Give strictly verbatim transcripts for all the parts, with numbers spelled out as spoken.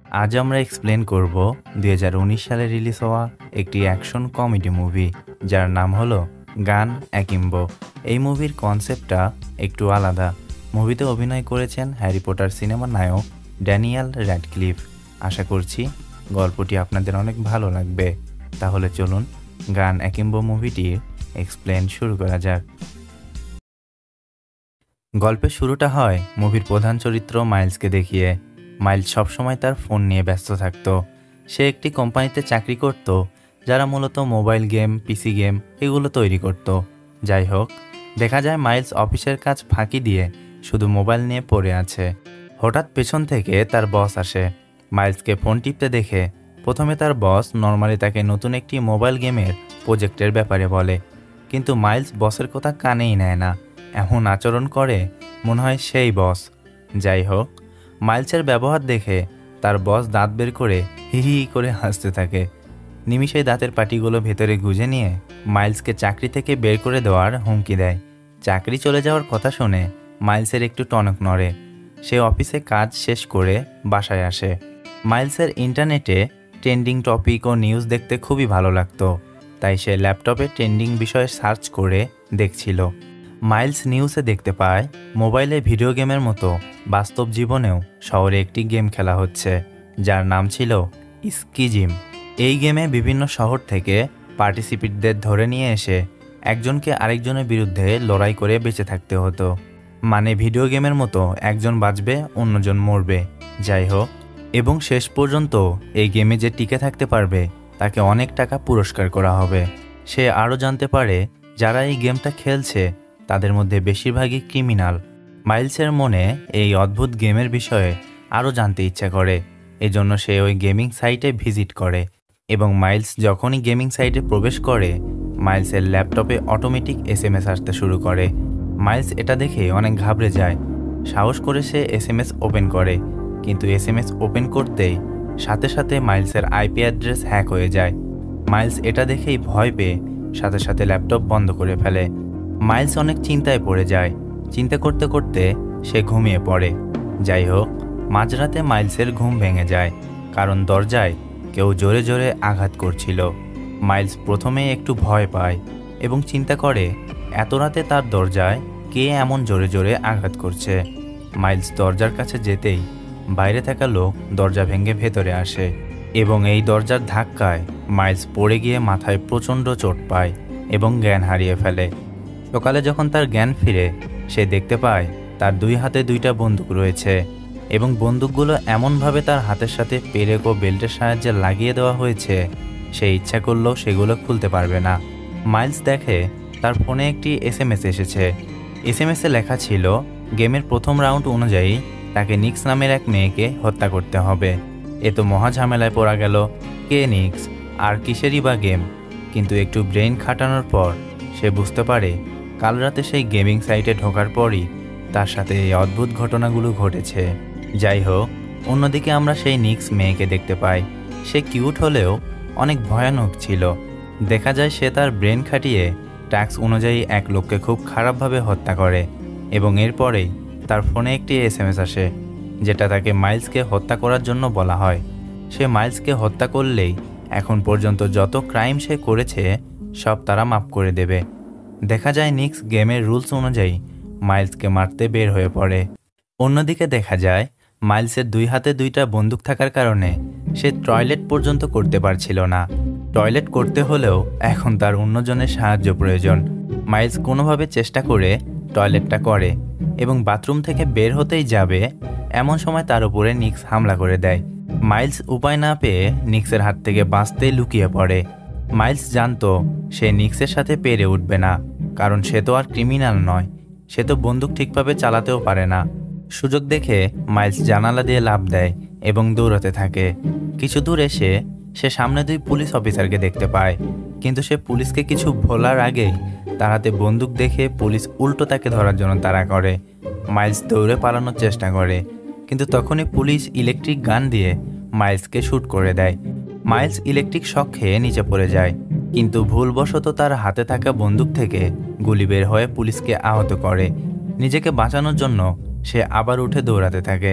আজ আমরা এক্সপ্লেন করব দুই হাজার উনিশ সালে রিলিজ হওয়া একটি অ্যাকশন কমেডি মুভি যার নাম হলো গান অ্যাকিম্বো। এই মুভির কনসেপ্টটা একটু আলাদা। মুভিতে অভিনয় করেছেন হ্যারি পটার সিনেমার নায়ক ড্যানিয়েল র্যাডক্লিফ। আশা করছি গল্পটি আপনাদের অনেক ভালো লাগবে। তাহলে চলুন গান অ্যাকিম্বো মুভিটির এক্সপ্লেন শুরু করা যাক। গল্পের শুরুটা হয় মুভির প্রধান চরিত্র মাইলসকে দেখিয়ে। মাইলস সবসময় তার ফোন নিয়ে ব্যস্ত থাকত। সে একটি কোম্পানিতে চাকরি করত যারা মূলত মোবাইল গেম, পিসি গেম এগুলো তৈরি করত। যাই হোক, দেখা যায় মাইলস অফিসের কাজ ফাঁকি দিয়ে শুধু মোবাইল নিয়ে পড়ে আছে। হঠাৎ পেছন থেকে তার বস আসে। মাইলসকে ফোন টিপতে দেখে প্রথমে তার বস নর্মালি তাকে নতুন একটি মোবাইল গেমের প্রজেক্টের ব্যাপারে বলে, কিন্তু মাইলস বসের কথা কানেই নেয় না। এমন আচরণ করে মনে হয় সেই বস। যাই হোক, মাইলসের ব্যবহার দেখে তার বস দাঁত বের করে হি হি করে হাসতে থাকে। নিমিষেই দাঁতের পাটিগুলো ভেতরে গুঁজে নিয়ে মাইলসকে চাকরি থেকে বের করে দেওয়ার হুমকি দেয়। চাকরি চলে যাওয়ার কথা শুনে মাইলসের একটু টনক নড়ে। সে অফিসে কাজ শেষ করে বাসায় আসে। মাইলসের ইন্টারনেটে ট্রেন্ডিং টপিক ও নিউজ দেখতে খুবই ভালো লাগতো, তাই সে ল্যাপটপে ট্রেন্ডিং বিষয়ে সার্চ করে দেখছিল। মাইলস নিউজে দেখতে পায় মোবাইলে ভিডিও গেমের মতো বাস্তব জীবনেও শহরে একটি গেম খেলা হচ্ছে যার নাম ছিল স্কিজিম। এই গেমে বিভিন্ন শহর থেকে পার্টিসিপেন্টদের ধরে নিয়ে এসে একজনকে আরেকজনের বিরুদ্ধে লড়াই করে বেঁচে থাকতে হতো। মানে ভিডিও গেমের মতো একজন বাঁচবে, অন্যজন মরবে। যাই হোক, এবং শেষ পর্যন্ত এই গেমে যে টিকে থাকতে পারবে তাকে অনেক টাকা পুরস্কার করা হবে। সে আরও জানতে পারে যারা এই গেমটা খেলছে তাদের মধ্যে বেশিরভাগই ক্রিমিনাল। মাইলসের মনে এই অদ্ভুত গেমের বিষয়ে আরও জানতে ইচ্ছা করে, এজন্য সে ওই গেমিং সাইটে ভিজিট করে। এবং মাইলস যখনই গেমিং সাইটে প্রবেশ করে, মাইলসের ল্যাপটপে অটোমেটিক এস এম এস আসতে শুরু করে। মাইলস এটা দেখে অনেক ঘাবড়ে যায়। সাহস করে সে এস এম এস ওপেন করে, কিন্তু এস এম এস ওপেন করতেই সাথে সাথে মাইলসের আইপি অ্যাড্রেস হ্যাক হয়ে যায়। মাইলস এটা দেখেই ভয় পেয়ে সাথে সাথে ল্যাপটপ বন্ধ করে ফেলে। মাইলস অনেক চিন্তায় পড়ে যায়। চিন্তা করতে করতে সে ঘুমিয়ে পড়ে। যাই হোক, মাঝরাতে মাইলসের ঘুম ভেঙে যায়, কারণ দরজায় কেউ জোরে জোরে আঘাত করছিল। মাইলস প্রথমে একটু ভয় পায় এবং চিন্তা করে এত রাতে তার দরজায় কে এমন জোরে জোরে আঘাত করছে। মাইলস দরজার কাছে যেতেই বাইরে থাকা লোক দরজা ভেঙে ভেতরে আসে এবং এই দরজার ধাক্কায় মাইলস পড়ে গিয়ে মাথায় প্রচণ্ড চোট পায় এবং জ্ঞান হারিয়ে ফেলে। সকালে যখন তার জ্ঞান ফিরে, সে দেখতে পায় তার দুই হাতে দুইটা বন্দুক রয়েছে এবং বন্দুকগুলো এমনভাবে তার হাতের সাথে পেরেক ও বেল্টের সাহায্যে লাগিয়ে দেওয়া হয়েছে সে ইচ্ছা করলেও সেগুলো খুলতে পারবে না। মাইলস দেখে তার ফোনে একটি এস এম এস এসেছে। এস এম এসে লেখা ছিল গেমের প্রথম রাউন্ড অনুযায়ী তাকে নিক্স নামের এক মেয়েকে হত্যা করতে হবে। এ তো মহা ঝামেলায় পড়া গেল। কে নিক্স আর কিসেরই বা গেম? কিন্তু একটু ব্রেইন খাটানোর পর সে বুঝতে পারে কাল রাতে সেই গেমিং সাইটে ঢোকার পরই তার সাথে এই অদ্ভুত ঘটনাগুলো ঘটেছে। যাই হোক, অন্যদিকে আমরা সেই নিক্স মেয়েকে দেখতে পাই। সে কিউট হলেও অনেক ভয়ানক ছিল। দেখা যায় সে তার ব্রেন খাটিয়ে ট্যাক্স অনুযায়ী এক লোককে খুব খারাপভাবে হত্যা করে এবং এরপরেই তার ফোনে একটি এস এম এস আসে যেটা তাকে মাইলসকে হত্যা করার জন্য বলা হয়। সে মাইলসকে হত্যা করলেই এখন পর্যন্ত যত ক্রাইম সে করেছে সব তারা মাফ করে দেবে। দেখা যায় নিক্স গেমের রুলস অনুযায়ী মাইলসকে মারতে বের হয়ে পড়ে। অন্যদিকে দেখা যায় মাইলসের দুই হাতে দুইটা বন্দুক থাকার কারণে সে টয়লেট পর্যন্ত করতে পারছিল না। টয়লেট করতে হলেও এখন তার অন্যজনের সাহায্য প্রয়োজন। মাইলস কোনোভাবে চেষ্টা করে টয়লেটটা করে এবং বাথরুম থেকে বের হতেই যাবে, এমন সময় তার উপরে নিক্স হামলা করে দেয়। মাইলস উপায় না পেয়ে নিক্সের হাত থেকে বাঁচতেই লুকিয়ে পড়ে। মাইলস জানতো সে নিক্সের সাথে পেরে উঠবে না, কারণ সে তো আর ক্রিমিনাল নয়, সে তো বন্দুক ঠিকভাবে চালাতেও পারে না। সুযোগ দেখে মাইলস জানালা দিয়ে লাফ দেয় এবং দৌড়াতে থাকে। কিছু দূর এসে সে সামনে দুই পুলিশ অফিসারকে দেখতে পায়, কিন্তু সে পুলিশকে কিছু বলার আগেই তার হাতে বন্দুক দেখে পুলিশ উল্টো তাকে ধরার জন্য তাড়া করে। মাইলস দৌড়ে পালানোর চেষ্টা করে, কিন্তু তখনই পুলিশ ইলেকট্রিক গান দিয়ে মাইলসকে শ্যুট করে দেয়। মাইলস ইলেকট্রিক শক খেয়ে নিচে পড়ে যায়, কিন্তু ভুলবশত তার হাতে থাকা বন্দুক থেকে গুলি বের হয়ে পুলিশকে আহত করে। নিজেকে বাঁচানোর জন্য সে আবার উঠে দৌড়াতে থাকে।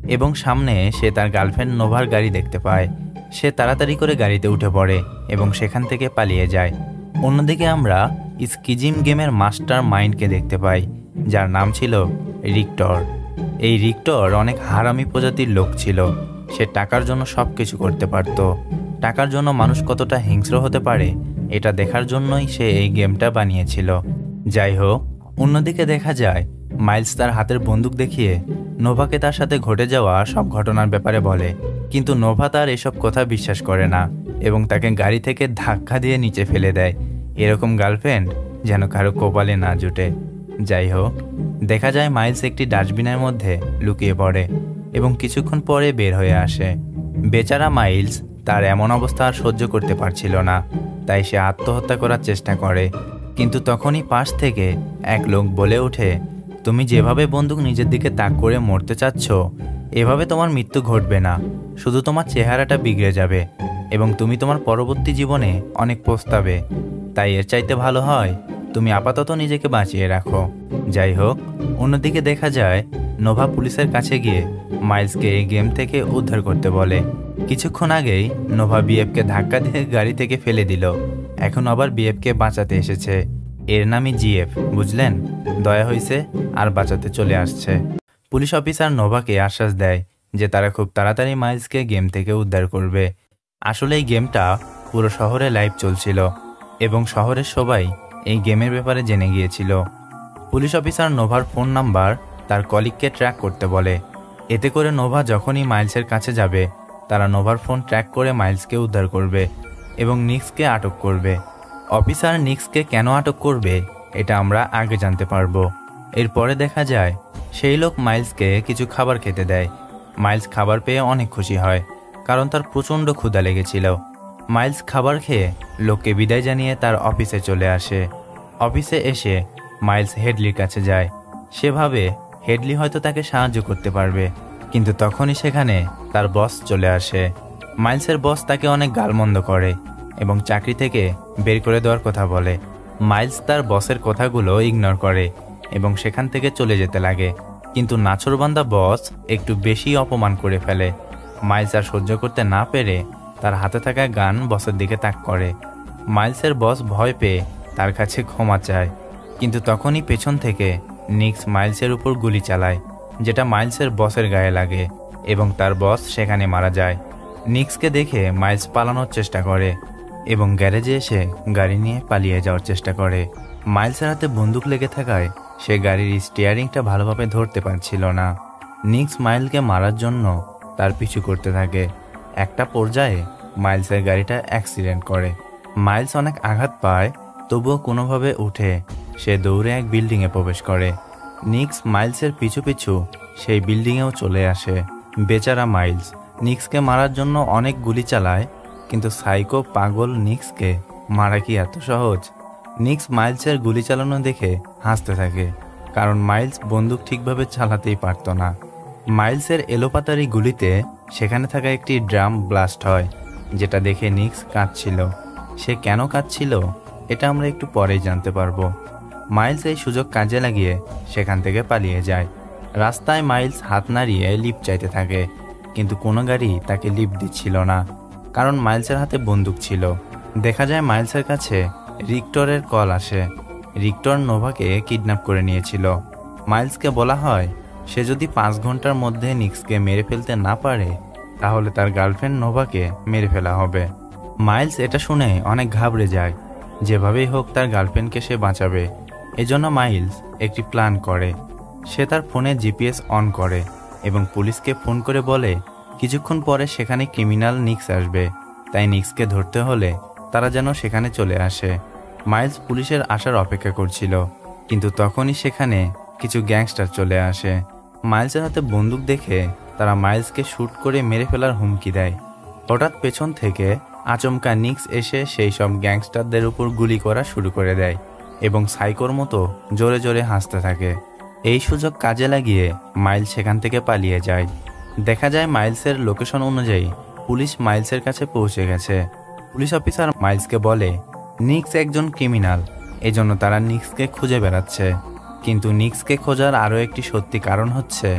এবং সামনে সে তার গার্লফ্রেন্ড নোভার গাড়ি দেখতে পায়। সে তাড়াতাড়ি করে গাড়িতে উঠে পড়ে এবং সেখান থেকে পালিয়ে যায়। অন্যদিকে আমরা স্কিজিম গেমের মাস্টার মাইন্ডকে দেখতে পাই, যার নাম ছিল রিক্টর। এই রিক্টর অনেক হারামি প্রজাতির লোক ছিল। সে টাকার জন্য সব কিছু করতে পারত। টাকার জন্য মানুষ কতটা হিংস্র হতে পারে এটা দেখার জন্যই সে এই গেমটা বানিয়েছিল। যাই হোক, অন্যদিকে দেখা যায় মাইলস তার হাতের বন্দুক দেখিয়ে নোভাকে তার সাথে ঘটে যাওয়া সব ঘটনার ব্যাপারে বলে, কিন্তু নোভা তার এসব কথা বিশ্বাস করে না এবং তাকে গাড়ি থেকে ধাক্কা দিয়ে নিচে ফেলে দেয়। এরকম গার্লফ্রেন্ড যেন কারো কপালে না জুটে। যাই হোক, দেখা যায় মাইলস একটি ডাস্টবিনের মধ্যে লুকিয়ে পড়ে এবং কিছুক্ষণ পরে বের হয়ে আসে। বেচারা মাইলস তার এমন অবস্থা আর সহ্য করতে পারছিল না, তাই সে আত্মহত্যা করার চেষ্টা করে। কিন্তু তখনই পাশ থেকে এক লোক বলে ওঠে, তুমি যেভাবে বন্দুক নিজের দিকে তাক করে মরতে চাচ্ছ, এভাবে তোমার মৃত্যু ঘটবে না, শুধু তোমার চেহারাটা বিগড়ে যাবে এবং তুমি তোমার পরবর্তী জীবনে অনেক পস্তাবে। তাই এর চাইতে ভালো হয় তুমি আপাতত নিজেকে বাঁচিয়ে রাখো। যাই হোক, অন্যদিকে দেখা যায় নোভা পুলিশের কাছে গিয়ে মাইলসকে এই গেম থেকে উদ্ধার করতে বলে। কিছুক্ষণ আগেই নোভা বিএফকে ধাক্কা দিয়ে গাড়ি থেকে ফেলে দিল, এখন আবার বিএফকে বাঁচাতে এসেছে। এর নামই জিএফ, বুঝলেন? দয়া হয়েছে আর বাঁচাতে চলে আসছে। পুলিশ অফিসার নোভাকে আশ্বাস দেয় যে তারা খুব তাড়াতাড়ি মাইলসকে গেম থেকে উদ্ধার করবে। আসলে এই গেমটা পুরো শহরে লাইভ চলছিল এবং শহরের সবাই এই গেমের ব্যাপারে জেনে গিয়েছিল। পুলিশ অফিসার নোভার ফোন নাম্বার তার কলিগকে ট্র্যাক করতে বলে। এতে করে নোভা যখনই মাইলসের কাছে যাবে, তারা নোভার ফোন ট্র্যাক করে মাইলসকে উদ্ধার করবে এবং নিক্সকে আটক করবে। অফিসার নিক্সকে কেন আটক করবে এটা আমরা আগে জানতে পারবো। এরপরে দেখা যায় সেই লোক মাইলসকে কিছু খাবার খেতে দেয়। মাইলস খাবার পেয়ে অনেক খুশি হয়, কারণ তার প্রচণ্ড ক্ষুধা লেগেছিল। মাইলস খাবার খেয়ে লোককে বিদায় জানিয়ে তার অফিসে চলে আসে। অফিসে এসে মাইলস হেডলির কাছে যায়। সে ভাবে হেডলি হয়তো তাকে সাহায্য করতে পারবে, কিন্তু তখনই সেখানে তার বস চলে আসে। মাইলসের বস তাকে অনেক গালমন্দ করে এবং চাকরি থেকে বের করে দেওয়ার কথা বলে। মাইলস তার বসের কথাগুলো ইগনোর করে এবং সেখান থেকে চলে যেতে লাগে, কিন্তু নাছোড়বান্দা বস একটু বেশি অপমান করে ফেলে। মাইলস আর সহ্য করতে না পেরে তার হাতে থাকা গান বসের দিকে তাক করে। মাইলসের বস ভয় পেয়ে তার কাছে ক্ষমা চায়, কিন্তু তখনই পেছন থেকে নিক্স মাইলসের উপর গুলি চালায়, যেটা মাইলসের বসের গায়ে লাগে এবং তার বস সেখানে মারা যায়। নিক্সকে দেখে মাইলস পালানোর চেষ্টা করে এবং গ্যারেজে এসে গাড়ি নিয়ে পালিয়ে যাওয়ার চেষ্টা করে। মাইলসের হাতে বন্দুক লেগে থাকায় সে গাড়ির স্টিয়ারিংটা ভালোভাবে ধরতে পারছিল না। নিক্স মাইলকে মারার জন্য তার পিছু করতে থাকে। একটা পর্যায়ে মাইলসের গাড়িটা অ্যাক্সিডেন্ট করে। মাইলস অনেক আঘাত পায়, তবুও কোনোভাবে উঠে সে দৌড়ে এক বিল্ডিংয়ে প্রবেশ করে। নিক্স মাইলসের পিছু পিছু সেই বিল্ডিংয়েও চলে আসে। বেচারা মাইলস নিক্সকে মারার জন্য অনেক গুলি চালায়, কিন্তু সাইকো পাগল নিক্সকে মারা কি এত সহজ? নিক্স মাইলসের গুলি চালানো দেখে হাসতে থাকে, কারণ মাইলস বন্দুক ঠিকভাবে চালাতেই পারত না। মাইলসের এলোপাতারি গুলিতে সেখানে থাকা একটি ড্রাম ব্লাস্ট হয়, যেটা দেখে নিক্স কাঁদছিল। সে কেন কাঁদছিল এটা আমরা একটু পরেই জানতে পারবো। মাইলস এই সুযোগ কাজে লাগিয়ে সেখান থেকে পালিয়ে যায়। রাস্তায় মাইলস হাত নাড়িয়ে লিফট চাইতে থাকে, কিন্তু কোনো গাড়ি তাকে লিফট দিচ্ছিল না, কারণ মাইলসের হাতে বন্দুক ছিল। দেখা যায় মাইলসের কাছে রিক্টরের কল আসে। রিক্টর নোভাকে কিডন্যাপ করে নিয়েছিল। মাইলসকে বলা হয় সে যদি পাঁচ ঘন্টার মধ্যে নিক্সকে মেরে ফেলতে না পারে, তাহলে তার গার্লফ্রেন্ড নোভাকে মেরে ফেলা হবে। মাইলস এটা শুনে অনেক ঘাবড়ে যায়। যেভাবেই হোক তার গার্লফ্রেন্ডকে সে বাঁচাবে। এজন্য মাইলস একটি প্ল্যান করে। সে তার ফোনে জিপিএস অন করে এবং পুলিশকে ফোন করে বলে কিছুক্ষণ পরে সেখানে ক্রিমিনাল নিক্স আসবে, তাই নিক্সকে ধরতে হলে তারা যেন সেখানে চলে আসে। মাইলস পুলিশের আসার অপেক্ষা করছিল, কিন্তু তখনই সেখানে কিছু গ্যাংস্টার চলে আসে। মাইলসের হাতে বন্দুক দেখে তারা মাইলসকে শ্যুট করে মেরে ফেলার হুমকি দেয়। হঠাৎ পেছন থেকে আচমকা নিক্স এসে সেই সব গ্যাংস্টারদের উপর গুলি করা শুরু করে দেয় এবং সাইকোর মতো জোরে জোরে হাসতে থাকে। এই সুযোগ কাজে লাগিয়ে মাইলস সেখান থেকে পালিয়ে যায়। দেখা যায় মাইলসের লোকেশন অনুযায়ী পুলিশ মাইলসের কাছে পৌঁছে গেছে। পুলিশ অফিসার মাইলসকে বলে নিক্স একজন ক্রিমিনাল, এজন্য তারা নিক্সকে খুঁজে বেড়াচ্ছে। কিন্তু নিক্সকে খোঁজার আরও একটি সত্যি কারণ হচ্ছে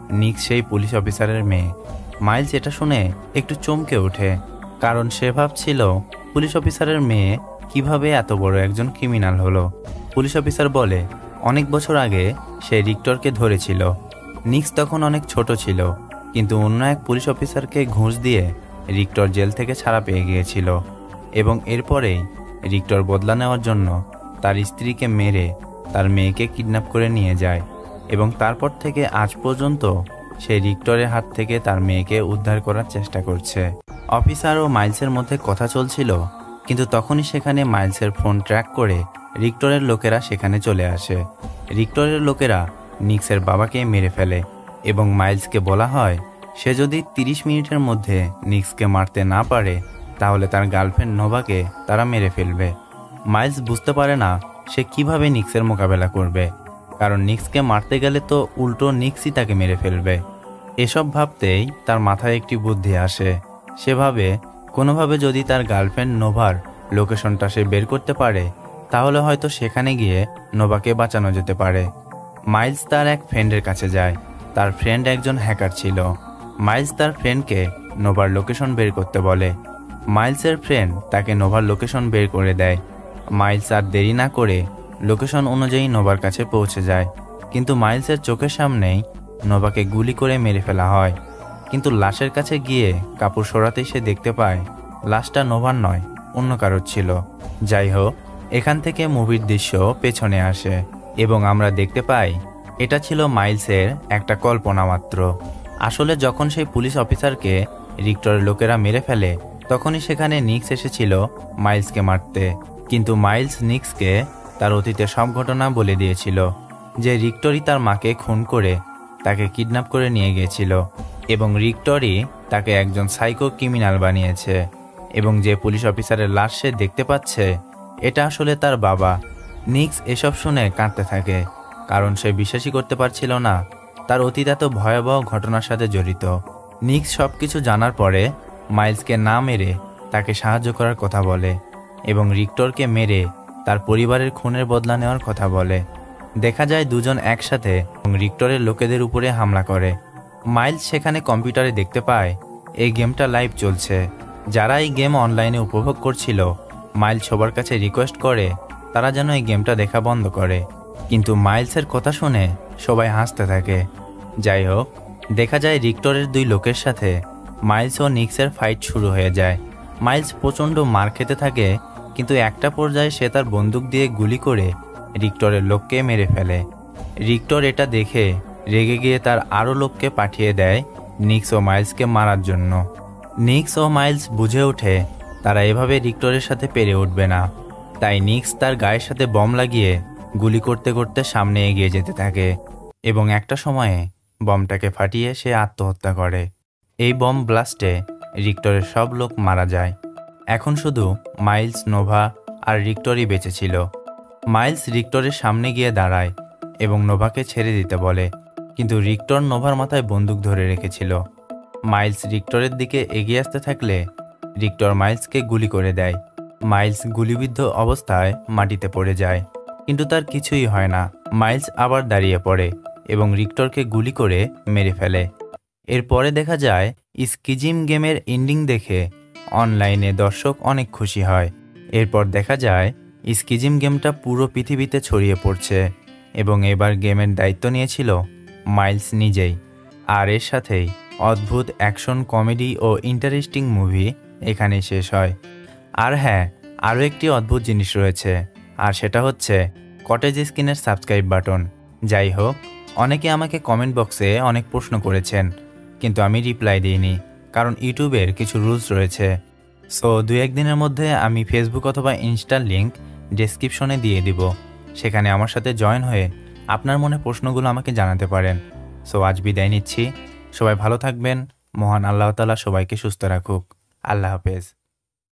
নিক্স সেই পুলিশ অফিসারের মেয়ে। মাইলস এটা শুনে একটু চমকে ওঠে, কারণ সে ভাবছিল পুলিশ অফিসারের মেয়ে কিভাবে এত বড় একজন ক্রিমিনাল হলো। পুলিশ অফিসার বলে অনেক বছর আগে সে রিক্টরকে ধরেছিল। নিক্স তখন অনেক ছোট ছিল, কিন্তু অন্য এক পুলিশ অফিসারকে ঘুষ দিয়ে রিক্টর জেল থেকে ছাড়া পেয়ে গিয়েছিল এবং এরপরেই রিক্টর বদলা নেওয়ার জন্য তার স্ত্রীকে মেরে তার মেয়েকে কিডন্যাপ করে নিয়ে যায় এবং তারপর থেকে আজ পর্যন্ত সে রিক্টরের হাত থেকে তার মেয়েকে উদ্ধার করার চেষ্টা করছে। অফিসার ও মাইলসের মধ্যে কথা চলছিল, কিন্তু তখনই সেখানে মাইলসের ফোন ট্র্যাক করে রিক্টরের লোকেরা সেখানে চলে আসে। রিক্টরের লোকেরা নিক্সের বাবাকে মেরে ফেলে এবং মাইলসকে বলা হয় সে যদি তিরিশ মিনিটের মধ্যে নিক্সকে মারতে না পারে তাহলে তার গার্লফ্রেন্ড নোভাকে তারা মেরে ফেলবে। মাইলস বুঝতে পারে না সে কিভাবে নিক্সের মোকাবেলা করবে, কারণ নিক্সকে মারতে গেলে তো উল্টো নিক্সই তাকে মেরে ফেলবে। এসব ভাবতেই তার মাথায় একটি বুদ্ধি আসে। সে ভাবে কোনোভাবে যদি তার গার্লফ্রেন্ড নোভার লোকেশনটা সে বের করতে পারে তাহলে হয়তো সেখানে গিয়ে নোভাকে বাঁচানো যেতে পারে। মাইলস তার এক ফ্রেন্ডের কাছে যায়। তার ফ্রেন্ড একজন হ্যাকার ছিল। মাইলস তার ফ্রেন্ডকে নোভার লোকেশন বের করতে বলে। মাইলসের ফ্রেন্ড তাকে নোভার লোকেশন বের করে দেয়। মাইলস আর দেরি না করে লোকেশন অনুযায়ী নোভার কাছে পৌঁছে যায়, কিন্তু মাইলসের চোখের সামনেই নোভাকে গুলি করে মেরে ফেলা হয়। কিন্তু লাশের কাছে গিয়ে কাপড় সরাতেই সে দেখতে পায় লাশটা নোভার নয়, অন্য কারোর ছিল। যাই হোক, এখান থেকে মুভির দৃশ্য পেছনে আসে এবং আমরা দেখতে পাই এটা ছিল মাইলসের একটা কল্পনা মাত্র। আসলে যখন সেই পুলিশ অফিসারকে রিক্টরের লোকেরা মেরে ফেলে তখনই সেখানে নিক্স এসেছিল মাইলসকে মারতে, কিন্তু মাইলস নিক্সকে তার অতীতের সব ঘটনা বলে দিয়েছিল যে রিক্টরই তার মাকে খুন করে তাকে কিডন্যাপ করে নিয়ে গিয়েছিল এবং রিক্টরই তাকে একজন সাইকো ক্রিমিনাল বানিয়েছে এবং যে পুলিশ অফিসারের লাশ সে দেখতে পাচ্ছে এটা আসলে তার বাবা। নিক্স এসব শুনে কাঁদতে থাকে, কারণ সে বিশ্বাসই করতে পারছিল না তার অতীত এত ভয়াবহ ঘটনার সাথে জড়িত। নিক্স সব কিছু জানার পরে মাইলসকে না মেরে তাকে সাহায্য করার কথা বলে এবং রিক্টরকে মেরে তার পরিবারের খুনের বদলা নেওয়ার কথা বলে। দেখা যায় দুজন একসাথে রিক্টরের লোকেদের উপরে হামলা করে। মাইলস সেখানে কম্পিউটারে দেখতে পায় এই গেমটা লাইভ চলছে। যারা এই গেম অনলাইনে উপভোগ করছিল মাইলস সবার কাছে রিকোয়েস্ট করে তারা যেন এই গেমটা দেখা বন্ধ করে, কিন্তু মাইলসের কথা শুনে সবাই হাসতে থাকে। যাই হোক, দেখা যায় রিক্টরের দুই লোকের সাথে মাইলস ও নিক্সের ফাইট শুরু হয়ে যায়। মাইলস প্রচণ্ড মার খেতে থাকে, কিন্তু একটা পর্যায়ে সে তার বন্দুক দিয়ে গুলি করে রিক্টরের লোককে মেরে ফেলে। রিক্টর এটা দেখে রেগে গিয়ে তার আরও লোককে পাঠিয়ে দেয় নিক্স ও মাইলসকে মারার জন্য। নিক্স ও মাইলস বুঝে ওঠে তারা এভাবে রিক্টরের সাথে পেরে উঠবে না, তাই নিক্স তার গায়ের সাথে বম লাগিয়ে গুলি করতে করতে সামনে এগিয়ে যেতে থাকে এবং একটা সময়ে বমটাকে ফাটিয়ে সে আত্মহত্যা করে। এই বম ব্লাস্টে রিক্টরের সব লোক মারা যায়। এখন শুধু মাইলস, নোভা আর রিক্টরই বেঁচে ছিল। মাইলস রিক্টরের সামনে গিয়ে দাঁড়ায় এবং নোভাকে ছেড়ে দিতে বলে, কিন্তু রিক্টর নোভার মাথায় বন্দুক ধরে রেখেছিল। মাইলস রিক্টরের দিকে এগিয়ে আসতে থাকলে রিক্টর মাইলসকে গুলি করে দেয়। মাইলস গুলিবিদ্ধ অবস্থায় মাটিতে পড়ে যায়, কিন্তু তার কিছুই হয় না। মাইলস আবার দাঁড়িয়ে পড়ে এবং রিক্টরকে গুলি করে মেরে ফেলে। এরপরে দেখা যায় স্কিজিম গেমের এন্ডিং দেখে অনলাইনে দর্শক অনেক খুশি হয়। এরপর দেখা যায় স্কিজিম গেমটা পুরো পৃথিবীতে ছড়িয়ে পড়ছে এবং এবার গেমের দায়িত্ব নিয়েছিল মাইলস নিজেই। আর এর সাথেই অদ্ভুত অ্যাকশন, কমেডি ও ইন্টারেস্টিং মুভি এখানেই শেষ হয়। আর হ্যাঁ, আরও একটি অদ্ভুত জিনিস রয়েছে, আর সেটা হচ্ছে কটেজ স্ক্রিনের সাবস্ক্রাইব বাটন। যাই হোক, অনেকে আমাকে কমেন্ট বক্সে অনেক প্রশ্ন করেছেন, কিন্তু আমি রিপ্লাই দিইনি, কারণ ইউটিউবের কিছু রুলস রয়েছে। সো দু একদিনের মধ্যে আমি ফেসবুক অথবা ইনস্টার লিঙ্ক ডেসক্রিপশনে দিয়ে দিব, সেখানে আমার সাথে জয়েন হয়ে আপনার মনে প্রশ্নগুলো আমাকে জানাতে পারেন। সো আজ বিদায় নিচ্ছি। সবাই ভালো থাকবেন। মহান আল্লাহ তাআলা সবাইকে সুস্থ রাখুক। আল্লাহ হাফেজ।